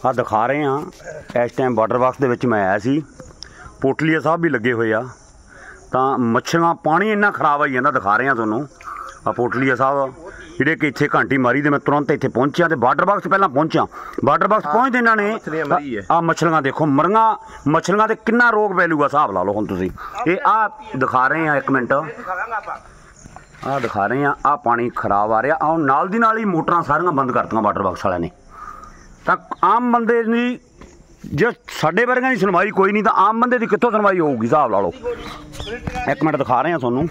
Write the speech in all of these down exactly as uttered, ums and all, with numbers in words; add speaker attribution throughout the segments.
Speaker 1: ਆ ਦਿਖਾ ਰਹੇ ਹਾਂ ਇਸ ਟਾਈਮ ਵਾਟਰ ਬਾਕਸ ਦੇ ਵਿੱਚ ਮੈਂ ਆਇਆ ਸੀ, ਪੋਟਲੀਆ ਸਾਹਿਬ ਵੀ ਲੱਗੇ ਹੋਏ ਆ, ਤਾਂ ਮੱਛੀਆਂ ਪਾਣੀ ਇੰਨਾ ਖਰਾਬ ਆਈ ਜਾਂਦਾ। ਦਿਖਾ ਰਹੇ ਹਾਂ ਤੁਹਾਨੂੰ ਆ ਪੋਟਲੀਆ ਸਾਹਿਬ ਜਿਹੜੇ ਕਿ ਇੱਥੇ ਘੰਟੀ ਮਾਰੀ ਤੇ ਮੈਂ ਤੁਰੰਤ ਇੱਥੇ ਪਹੁੰਚਿਆ ਤੇ ਵਾਟਰ ਬਾਕਸ ਪਹਿਲਾਂ ਪਹੁੰਚਿਆ। ਵਾਟਰ ਬਾਕਸ ਪਹੁੰਚਦੇ ਇਹਨਾਂ ਨੇ ਆ ਮੱਛਲੀਆਂ ਦੇਖੋ ਮਰੀਆਂ ਮੱਛਲੀਆਂ ਤੇ ਕਿੰਨਾ ਰੋਗ ਪੈਲੂਗਾ ਹਿਸਾਬ ਲਾ ਲਓ ਹੁਣ ਤੁਸੀਂ। ਇਹ ਆ ਦਿਖਾ ਰਹੇ ਆ, ਇੱਕ ਮਿੰਟ ਆ ਦਿਖਾ ਰਹੇ ਆ, ਆ ਪਾਣੀ ਖਰਾਬ ਆ ਰਿਹਾ। ਆ ਨਾਲ ਦੀ ਨਾਲ ਹੀ ਮੋਟਰਾਂ ਸਾਰੀਆਂ ਬੰਦ ਕਰਤੀਆਂ ਵਾਟਰ ਬਾਕਸ ਵਾਲਿਆਂ ਨੇ। ਤਾਂ ਆਮ ਬੰਦੇ ਦੀ ਜੇ ਸਾਡੇ ਵਰਗਿਆਂ ਦੀ ਸੁਣਵਾਈ ਕੋਈ ਨਹੀਂ ਤਾਂ ਆਮ ਬੰਦੇ ਦੀ ਕਿੱਥੋਂ ਸੁਣਵਾਈ ਹੋਊਗੀ ਹਿਸਾਬ ਲਾ ਲਓ। ਇੱਕ ਮਿੰਟ ਦਿਖਾ ਰਹੇ ਆ ਤੁਹਾਨੂੰ,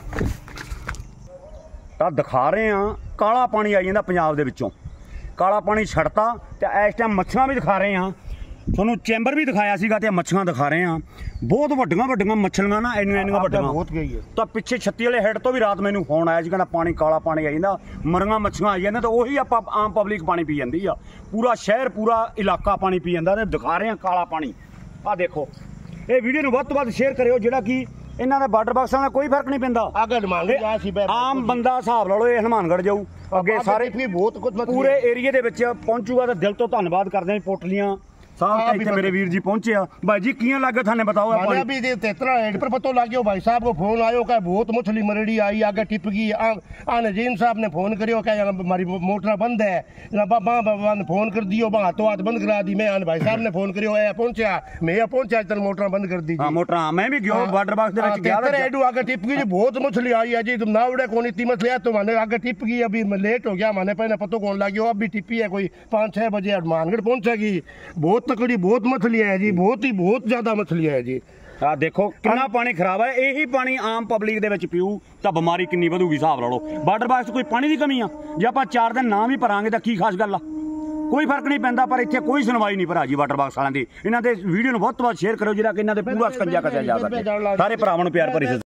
Speaker 1: ਤਾਂ ਦਿਖਾ ਰਹੇ ਆ ਕਾਲਾ ਪਾਣੀ ਆਈ ਜਾਂਦਾ ਪੰਜਾਬ ਦੇ ਵਿੱਚੋਂ, ਕਾਲਾ ਪਾਣੀ ਛੱਡਤਾ ਤੇ ਇਸ ਟਾਈਮ ਮੱਛੀਆਂ ਵੀ ਦਿਖਾ ਰਹੇ ਆ ਤੁਹਾਨੂੰ, ਚੈਂਬਰ ਵੀ ਦਿਖਾਇਆ ਸੀਗਾ ਤੇ ਮੱਛੀਆਂ ਦਿਖਾ ਰਹੇ ਆ। ਬਹੁਤ ਵੱਡੀਆਂ ਵੱਡੀਆਂ ਮੱਛਲੀਆਂ ਨਾ, ਇੰਨੀਆਂ ਇੰਨੀਆਂ ਵੱਡੀਆਂ। ਤਾਂ ਪਿੱਛੇ ਛੱਤੀ ਵਾਲੇ ਹੈਡ ਤੋਂ ਵੀ ਰਾਤ ਮੈਨੂੰ ਫੋਨ ਆਇਆ ਸੀ, ਕਹਿੰਦਾ ਪਾਣੀ ਕਾਲਾ ਪਾਣੀ ਆ ਜਾਂਦਾ, ਮਰੀਆਂ ਮੱਛੀਆਂ ਆਈ ਜਾਂਦੀਆਂ। ਤਾਂ ਉਹੀ ਆਪਾਂ ਆਮ ਪਬਲਿਕ ਪਾਣੀ ਪੀ ਜਾਂਦੀ ਆ, ਪੂਰਾ ਸ਼ਹਿਰ ਪੂਰਾ ਇਲਾਕਾ ਪਾਣੀ ਪੀ ਜਾਂਦਾ। ਤੇ ਦਿਖਾ ਰਹੇ ਆ ਕਾਲਾ ਪਾਣੀ। ਆ ਦੇਖੋ, ਇਹ ਵੀਡੀਓ ਨੂੰ ਵੱਧ ਤੋਂ ਵੱਧ ਸ਼ੇਅਰ ਕਰਿਓ, ਜਿਹੜਾ ਕਿ ਇਹਨਾਂ ਦਾ ਵਾਟਰ ਬਾਕਸਾਂ ਦਾ ਕੋਈ ਫਰਕ ਨਹੀਂ ਪੈਂਦਾ। ਆਮ ਬੰਦਾ ਹਿਸਾਬ ਲਾ ਲਓ, ਇਹ ਹਨੂੰਮਾਨਗੜ੍ਹ ਜਾਊ ਅੱਗੇ ਸਾਰੇ ਬਹੁਤ ਕੁਝ ਪੂਰੇ ਏਰੀਏ ਦੇ ਵਿੱਚ ਪਹੁੰਚੂਗਾ। ਤਾਂ ਦਿਲ ਤੋਂ ਧੰਨਵਾਦ ਕਰਦੇ ਹਾਂ ਪੋਟਲੀਆਂ साहब इतने मेरे वीर जी पहुंचे। भाई जी किया लगे थाने बताओ।
Speaker 2: अभी इतना हेड पर पता लग गया, भाई साहब को फोन आयो का बहुत मछली मरड़ी आई आगे टिप गई। आने जीन साहब ने फोन करियो क्या हमारी मोटर बंद है, फोन कर दियो हाथों हाथ बंद करा दी। मैं आने भाई साहब ने फोन करियो पहुंचा, मैं पहुंचा चल मोटर बंद कर दी।
Speaker 1: मोटर मैं भी गया वाटर बॉक्स
Speaker 2: हेडू आगे टिप गई, बहुत मछली आई है जी। तुम ना उड़े कौन इतनी मछली है तो मैंने आगे टिप गई। अभी लेट हो गया, मैंने पहले पता कौन लग गया, अभी टिपी है कोई पाँच छह बजे हनुमानगढ़ पहुंचेगी। बहुत तकड़ी बहुत मछलियां है जी, बहुत ही बहुत ज्यादा मछलियां है जी।
Speaker 1: आ देखो कितना पानी खराब है। यही पानी आम पब्लिक दे विच पीऊ तां बीमारी किन्नी वधूगी हिसाब ला लो। वाटर बाक्स कोई पानी की कमी आ, जे आपां चार दिन ना भी भरांगे तां की खास गल आ, कोई फर्क नहीं पैंदा। पर इत्थे कोई सुनवाई नहीं भरा जी वाटर बाक्स वालियां दी। इन्हां दे वीडियो नूं बहुत तो बहुत शेयर करो, जिहड़ा कि इन्हां दे पूरा सकंजा कसिया जा सके। सारे भरावां नूं प्यार भरी